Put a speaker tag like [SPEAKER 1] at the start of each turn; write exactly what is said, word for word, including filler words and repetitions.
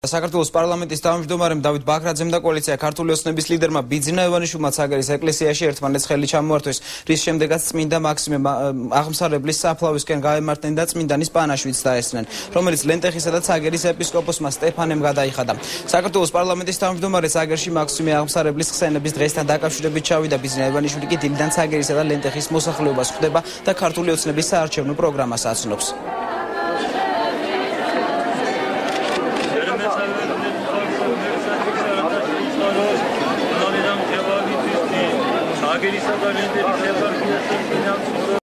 [SPEAKER 1] საქართველოს პარლამენტის თავმჯდომარემ დავით ბაქრაძემ და კოალიცია ქართული ოცნების ლიდერმა ბიძინა ევანიშვილმა ცაგერის ეკლესიაში ერთმანეთს ხელი ჩამოართვეს, რის შემდეგაც წმინდა მაქსიმე აღმსარებლის საფლავისკენ გაემართნენ და წმინდანის პანაშვიდს დაესწრნენ, რომელიც ლენტეხისა და ცაგერის ეპისკოპოსმა სტეფანემ გადაიხადა. საქართველოს პარლამენტის თავმჯდომარე ცაგერში მაქსიმე აღმსარებლის ხსენების დღესთან დაკავშირებით ჩავიდა. ბიძინა ევანიშვილი კი დილიდან ცაგერისა და ლენტეხის მოსახლეობას ხვდება და ქართული ოცნების საარჩევნო პროგრამას აცნობს.
[SPEAKER 2] Ageri Sadar'ın